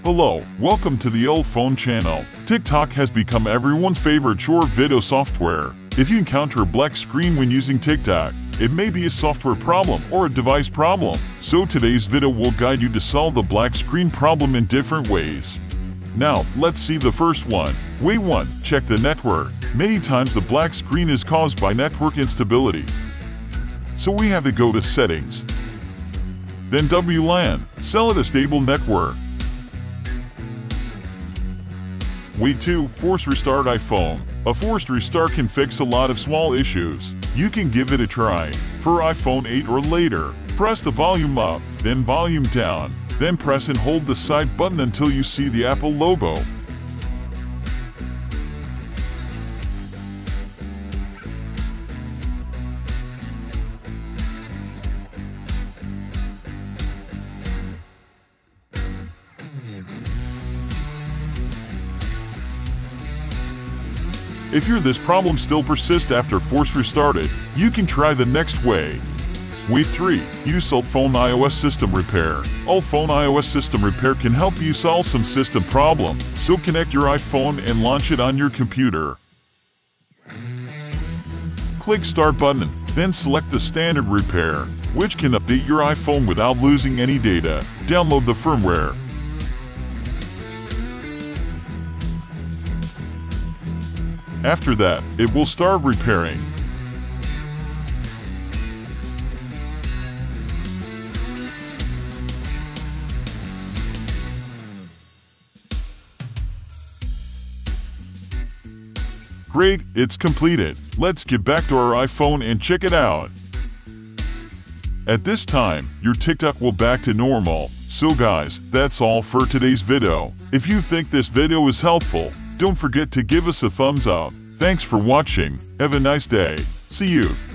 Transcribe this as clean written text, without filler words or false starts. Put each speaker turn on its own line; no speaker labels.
Hello, welcome to the Old Phone channel. TikTok has become everyone's favorite short video software. If you encounter a black screen when using TikTok, it may be a software problem or a device problem. So today's video will guide you to solve the black screen problem in different ways. Now, let's see the first one. Way 1. Check the network. Many times the black screen is caused by network instability. So we have to go to Settings. Then WLAN. Select a stable network. Way 2. Force restart iPhone. A forced restart can fix a lot of small issues. You can give it a try. For iPhone 8 or later, press the volume up, then volume down. Then press and hold the side button until you see the Apple logo. If this problem still persists after force restarted, you can try the next way. Way 3. Use Alt Phone iOS System Repair. Alt Phone iOS System Repair can help you solve some system problem, so connect your iPhone and launch it on your computer. Click Start button, then select the standard repair, which can update your iPhone without losing any data. Download the firmware. After that, it will start repairing. Great, it's completed. Let's get back to our iPhone and check it out. At this time, your TikTok will back to normal. So guys, that's all for today's video. If you think this video is helpful, don't forget to give us a thumbs up. Thanks for watching. Have a nice day. See you.